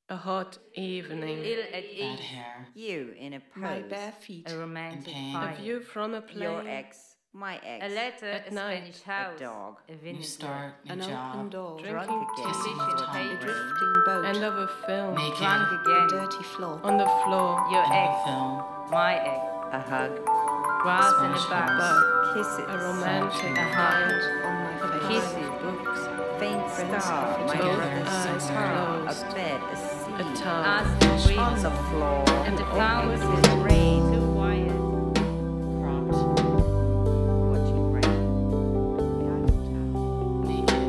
A hot evening. Ill at Bad ease. hair. You in a pose. My bare feet. A romantic pain. A fire. view from a plane. Your ex, my ex. A letter, At a night. Spanish house. A dog. A New vinegar. start, new An job. open door. Drunk Drinking again. tea. Kissing Decision the tongue. A taken. drifting boat. End of a film. Naked. Drunk A again. dirty floor. On the floor. Your End of a ex. film. My ex. A hug. Grass in a Spanish box. house. Kisses. A romantic A hand hand. on my face. Kisses. Books. Faint star. My Both brother's eyes cigar. closed. A bed. A seat. A towel. Ask for breeze. On the floor. And The the flowers awkward in rain. Two wires. Cropped. Watching rain. Naked.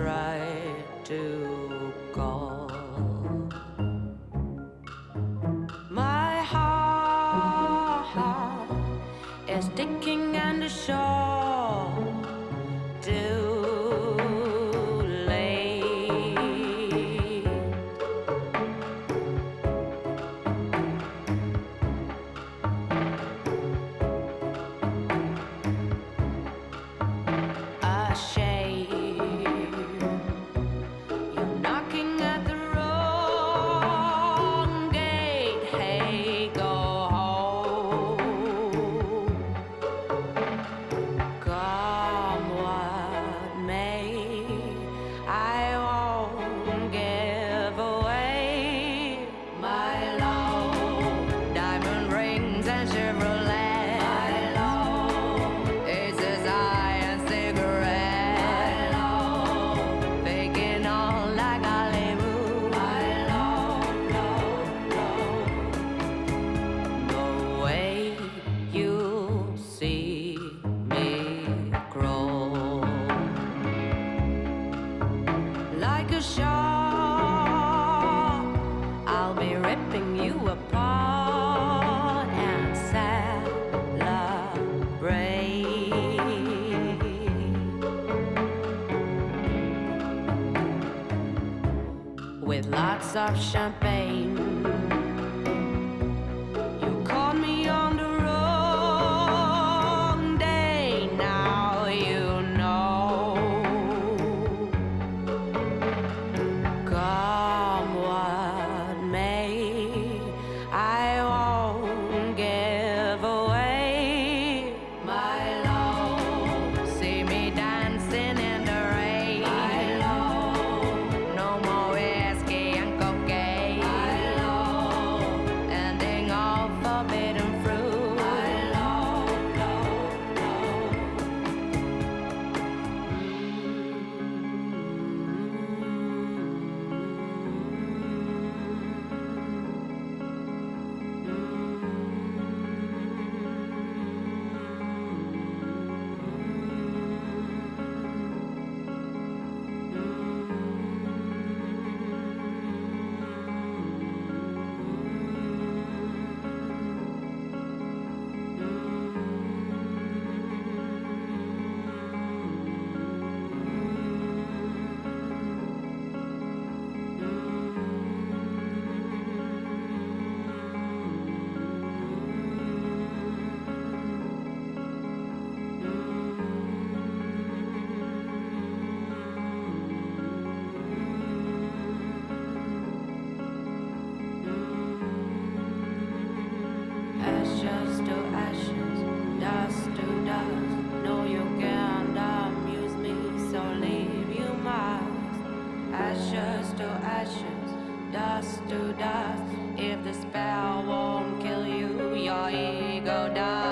try to call. My heart is sticking in the shore. Too late. A shame. You're knocking at the wrong gate. Hey, go home. Come what may, I won't give away my love. Diamond rings and Chevrolet. My love. It's as high as cigarette. My love. Faking on like Hollywood. My love, love, love. The way you see me grow, like a shark, I'll be ripping you apart and celebrate with lots of champagne. You caught me on the wrong day. Now you know. Come what may, I won't give away my love. See me dancing in the rain. My love. No more whiskey and cocaine. My love. Ending all forbidden fruit. My love, love, love. Ashes to ashes, dust to dust. No, you can't amuse me, so leave you must. Ashes to ashes, dust to dust. If the spell won't kill you, your ego does.